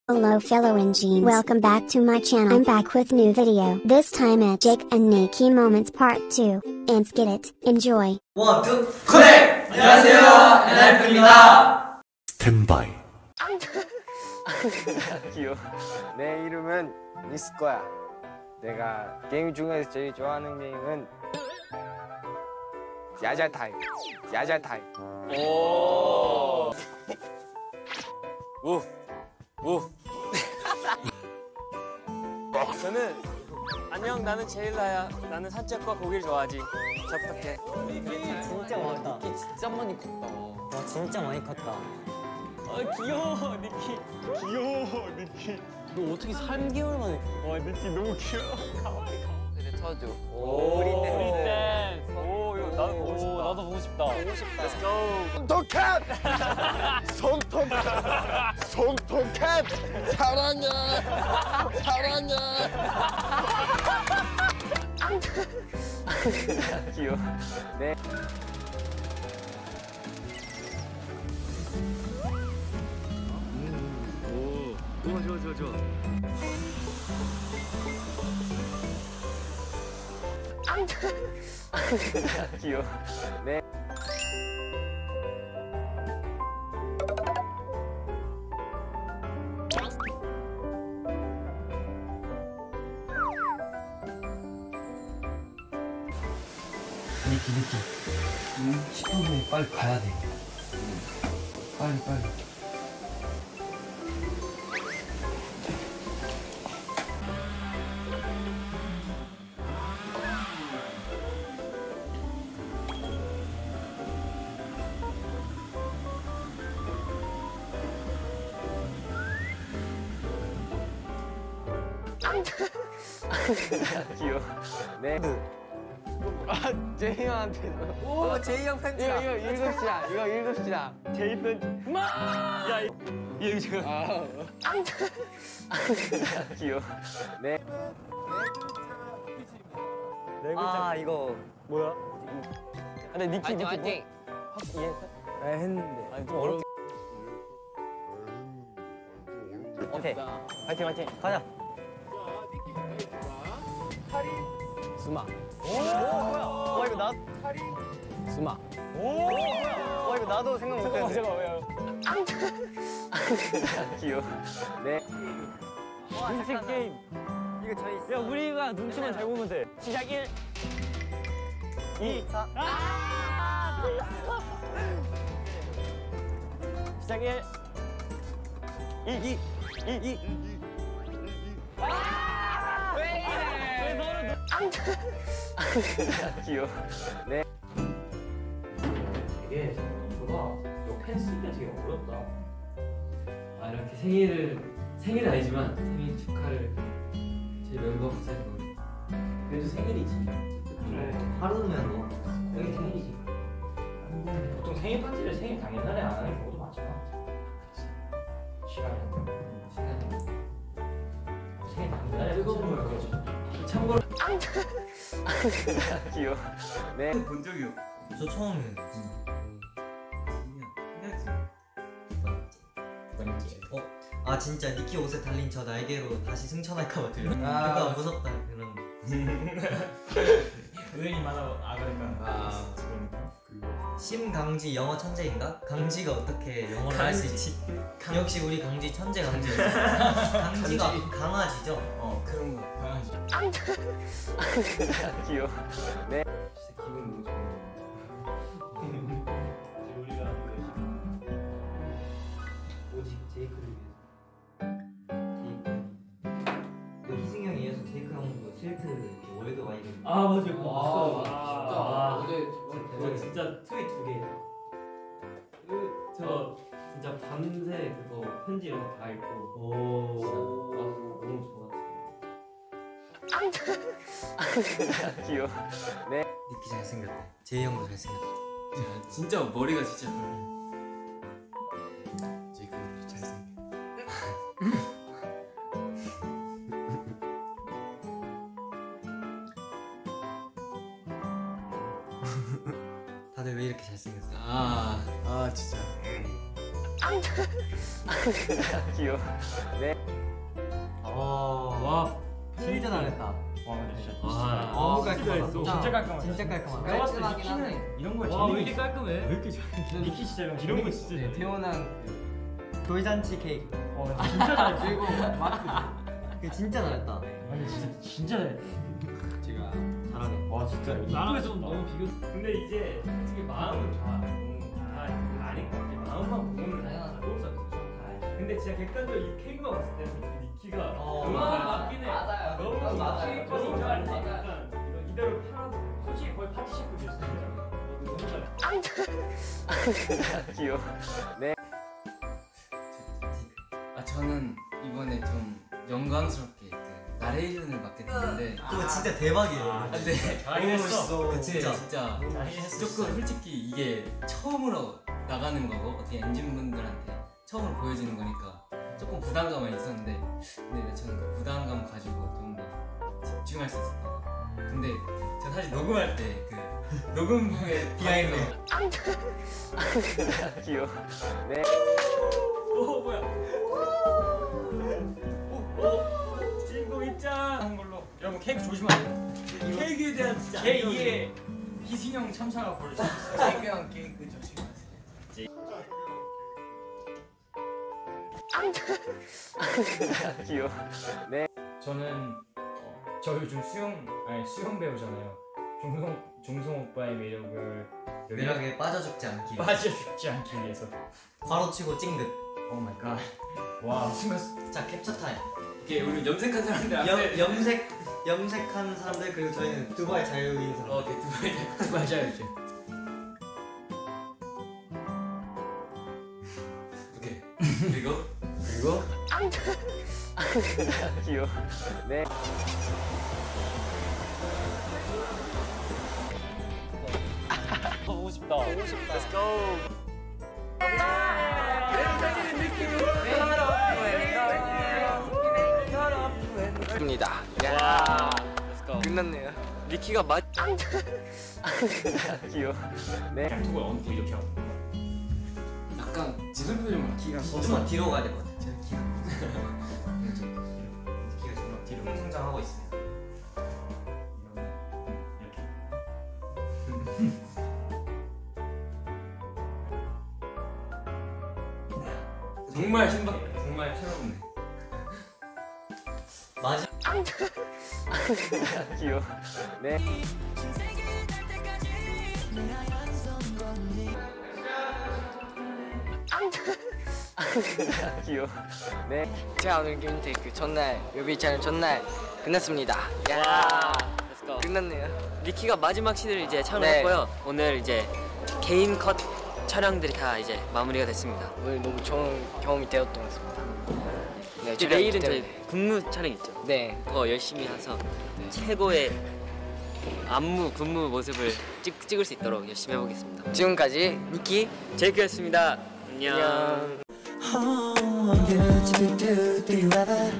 Hello fellow Engines, welcome back to my channel. I'm back with new video. This time at Jake and Nikki Moments Part 2. Let's get it. Enjoy. 1, 2, 커넥! 안녕하세요, 엔하이프입니다. 스탠바이. 귀여워. 내 이름은 니스코야. 내가 게임 중에서 제일 좋아하는 게임은 야자타임. 야자타임. 오. 우. 우. 저는 안녕, 나는 제일라야. 나는 산책과 고기를 좋아하지. 잘 부탁해. 진짜 많다. 니키 진짜 많이 컸다. 와 진짜 많이 컸다. 아 귀여워 니키. 귀여워 니키. 너 어떻게 3개월 만에? 와 니키 너무 귀여워. 가와이. 그래 쳐줘. 오 우리 댄스. 오 이거 나도 보고 싶다. 나도 보고 싶다. 보고 싶다. Let's go. 손톱! 손톱! 사랑해! 사랑해! 귀여워. 네. 좋아. 귀여워. 네. 니키 10분 후에 빨리 가야 돼. 빨리 귀여워. 네. 아, 제이 형한테. 오 제이 형 편지. 이거 읽읍시다. 이거 읽읍시다. 제이 편지. 야 이거 지금. 귀여워. 네. 아 이거 뭐야? 근데 니키 화이팅. 아 했는데. 아니 좀 어렵게. 오케이 화이팅. 가자. 수마. 와 이거 나. 수마. 와 이거 나도 생각 못했는데. 잠깐 왜요? 귀여워. 네. 눈치 게임. 이거 저희 있어. 야 우리가 눈치만 잘 보면 돼. 시작 1, 2, 4. 시작 1, 2. 귀여워. 네. 되게 생각보다 이거 펜 쓰기가 되게 어렵다. 아 이렇게 생일은 아니지만 생일 축하를 제 멤버 부자는 그래도 생일이지. 그래 하루면 뭐 여기 생일이지. 보통 생일 파티를 생일 당일날에 안 하는 경우도 많잖아. 시간이 생일 당일날에 뜨거운 걸 그러지. 참고로 귀여워. 네. 본 적이 없어. 저 처음이에요. 아 진짜 니키 옷에 달린 저 날개로 다시 승천할까봐 들려. 그러니까 무섭다 그런. 의견이 많아. 그러니까. 심강지 영어 천재인가? 강지가 어떻게 영어를 할 수 있지? 역시 우리 강지 천재 강지였어. 강지가 강아지죠? 그런 거 강아지. 귀여워. 네. 진짜 기분 너무 좋아. 이제 우리가 하는 거 오직 제이크를 위해서. 그 희승형이 이어서 제이크 형도 실트 이렇게 월드 와이드. 아 맞아 그거 봤어. 진짜. 저 진짜 트윗 2개. 저 진짜 밤새 그거 편지 이런 거 다 읽고. 오. 너무 좋았어. 귀여워. 네. 니키 잘생겼대. 제이 형도 잘생겼대. 진짜 머리가 진짜. 제이크 잘생겨. 다들 왜 이렇게 잘생겼어? 아 진짜. 귀여워. 네. 와 진짜 잘했다. 와 근데 진짜 너무 깔끔하다. 진짜 깔끔하다. 진짜 깔끔하다. 깔끔하긴 하네. 이런 거에 와, 왜 이렇게 깔끔해? 왜 이렇게 잘해? 니키 진짜 이런 거 진짜 네, 태어난 돌잔치 케이크. 진짜 잘해. 그리고 마크. 그 진짜 잘했다. 아니 진짜 잘해. 제가 잘하네. 와 진짜 나랑 좀 너무 비교. 근데 이제 솔직히 마음은 다 아니까 마음만 보면 없어. 근데 진짜 객관적으로 이 케이크만 봤을 때는 니키가 너무 맞긴 해. 맞아요. 너무 맞아요. 케이크가 잘 맞아요. 되니까 이대로 팔아도 솔직히 거의 파티 식구 됐습니다. 너무 잘해. 귀여워. 네. 아 저는 이번에 좀 영광스럽게 그 나의 이름을 맡게 됐는데 그거 진짜 대박이에요. 근데 잘하긴 했어. 그 진짜. 진짜 조금 솔직히 이게 처음으로 나가는 거고 어떻게 엔진분들한테 처음으로 보여지는 거니까 조금 부담감은 있었는데 근데 저는 그 부담감 가지고 좀 더 집중할 수 있었던 거. 근데 저 사실 녹음할 때 그 녹음부에 비하인드. 귀여워. 네. 오 뭐야? 오 주인공 입장 하는 걸로. 여러분 케이크 조심하세요. 케이크에 대한 진짜 제2의 희승형 참사가 벌어질 수 있어요. 케이크랑 케이크 조심하세요. 귀여워. 네. 저는 저 요즘 수영 배우잖아요. 종성 오빠의 매력에 빠져 죽지 않기. 빠져 죽지 않기 위해서. 바로 치고 찡긋. 오 마이 갓. 와 순간 자 캡처 타임. 이게 우리 염색한 사람들 앞에 염색한 사람들 그리고 저희는 두바이 자유인 사람. 오케이 두바이 자유지. 오케이 그리고 귀여워. 네. 보고 싶다. 보고 싶다. Let's go. 입니다. 와. Let's go. 끝났네요. 니키가 맛. 귀여워. 네. 톡을 얹고 이렇게 하고. 약간 지술 표정을 키가 좀만 뒤로 가야 될 것 같아. 제가 키가 정말 뒤로 성장하고 있어요. 정말 신박 정말 새롭네. 맞아. 귀여워. 네. 귀여워. 네. 자 오늘 기분테이크 전날 뮤비 촬영 전날 끝났습니다. 야. Let's go. 끝났네요. 니키가 마지막 씬을 이제 촬영했고요. 오늘 이제 개인 컷 촬영들이 다 이제 마무리가 됐습니다. 오늘 너무 좋은 경험이 되었던 것 같습니다. 네, 이제 촬영 내일은 저희 때문에. 군무 촬영 있죠. 네. 더 열심히 해서 최고의 안무 군무 모습을 찍을 수 있도록 열심히 해보겠습니다. 지금까지 니키 제이크였습니다. 안녕. 안녕.